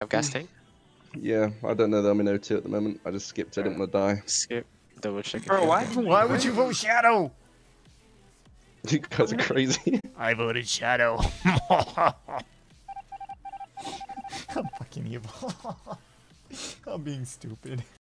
of gas tank. Yeah, I don't know that I'm in O2 at the moment. I just skipped. I didn't want to die. Skip. Double check. Bro, why would you vote Shadow? You guys are crazy. I voted Shadow. I'm fucking evil. I'm being stupid.